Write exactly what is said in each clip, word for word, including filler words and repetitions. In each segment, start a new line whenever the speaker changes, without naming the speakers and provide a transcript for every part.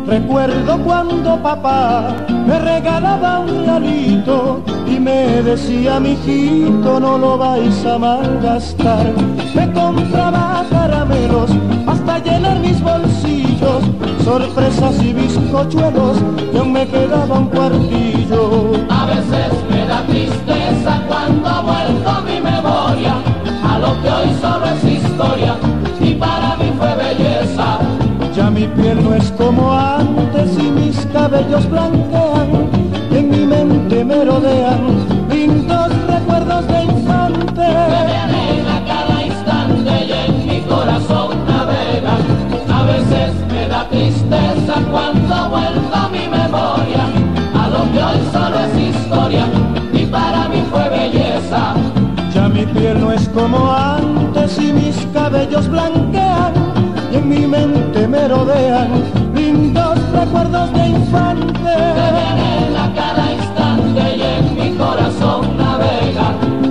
Recuerdo cuando papá me regalaba un realito y me decía, mijito, no lo vais a malgastar. Me compraba caramelos hasta llenar mis bolsillos, sorpresas y bizcochuelos, y aún me quedaba un cuartillo.
A veces me da tristeza cuando vuelco mi memoria a lo que hoy solo es historia y para mí fue belleza.
Ya mi piel no es como antes y mis cabellos blanquean y en mi mente merodean lindos recuerdos de infante.
Me vienen a cada instante y en mi corazón navegan. A veces me da tristeza cuando vuelco mi memoria a lo que hoy solo es historia y para mí fue belleza.
Ya mi piel no es como antes y mis cabellos blanquean y en mi mente merodean lindos recuerdos de infante.
Me vienen a cada instante y en mi corazón navegan.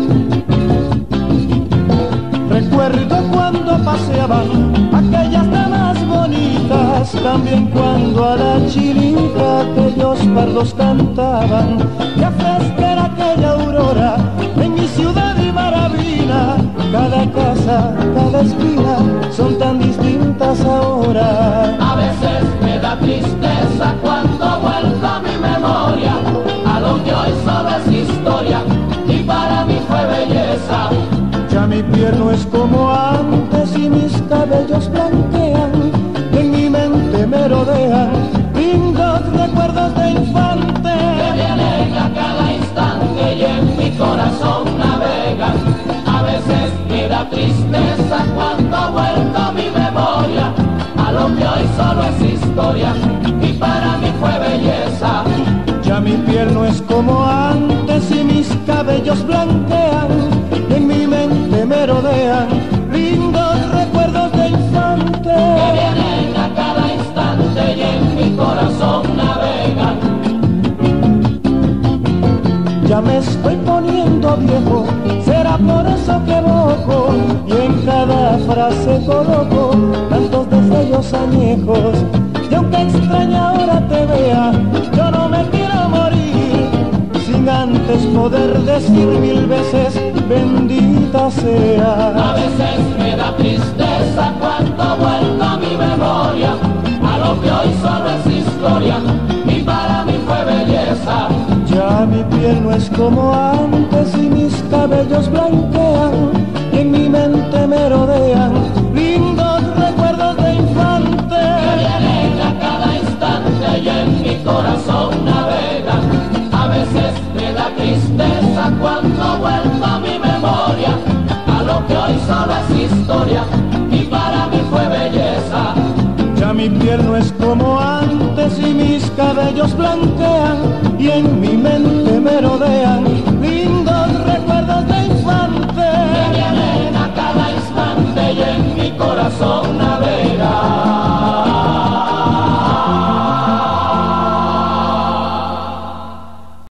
Recuerdo cuando paseaban aquellas damas bonitas, también cuando a la chinita aquellos pardos cantaban. Ya fresca era aquella aurora en mi ciudad y maravilla. Cada casa, cada esquina son tan distintas ahora.
A veces me da tristeza cuando vuelco mi memoria a lo que hoy solo es historia y para mí fue belleza.
Ya mi piel no es como antes y mis cabellos blanquean y en mi mente merodean lindos recuerdos de infante.
Me vienen a cada instante y en mi corazón navegan. A veces me da tristeza cuando vuelco mi memoria a lo que hoy solo es historia y para mí fue belleza.
Ya mi piel no es como antes y mis cabellos blanquean y en mi mente merodean lindos recuerdos de infante.
Me vienen a cada instante y en mi corazón navegan.
Ya me estoy poniendo viejo, será por eso que evoco y en cada frase coloco tantos deseos añejos. Y aunque extraña ahora te vea, yo no me quiero morir sin antes poder decir mil veces bendita sea.
A veces me da tristeza cuando vuelco mi memoria a lo que hoy solo es historia y para mí fue belleza.
Ya mi piel no es como antes y mis cabellos blanquean y en mi mente merodean lindos recuerdos de infante.
Me vienen a cada instante y en mi corazón navegan. A veces me da tristeza cuando vuelco mi memoria a lo que hoy solo es historia y para mí fue belleza.
Ya mi piel no es como antes y mis cabellos blanquean y en mi mente merodean